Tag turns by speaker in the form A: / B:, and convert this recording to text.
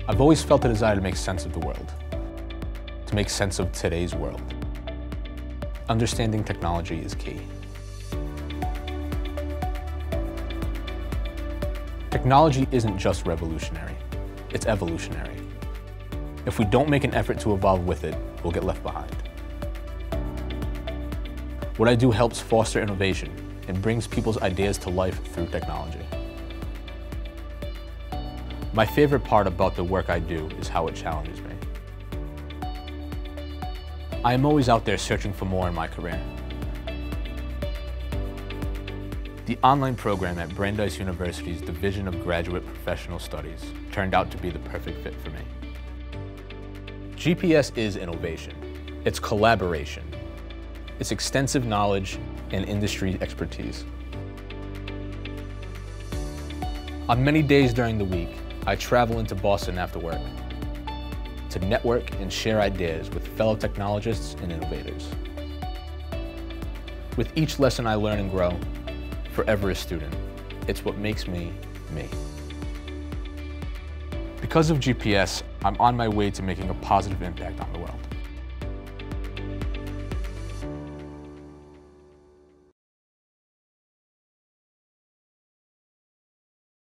A: I've always felt a desire to make sense of the world, to make sense of today's world. Understanding technology is key. Technology isn't just revolutionary, it's evolutionary. If we don't make an effort to evolve with it, we'll get left behind. What I do helps foster innovation and brings people's ideas to life through technology. My favorite part about the work I do is how it challenges me. I am always out there searching for more in my career. The online program at Brandeis University's Division of Graduate Professional Studies turned out to be the perfect fit for me. GPS is innovation. It's collaboration. It's extensive knowledge and industry expertise. On many days during the week, I travel into Boston after work to network and share ideas with fellow technologists and innovators. With each lesson I learn and grow, forever a student, it's what makes me, me. Because of GPS, I'm on my way to making a positive impact on the world.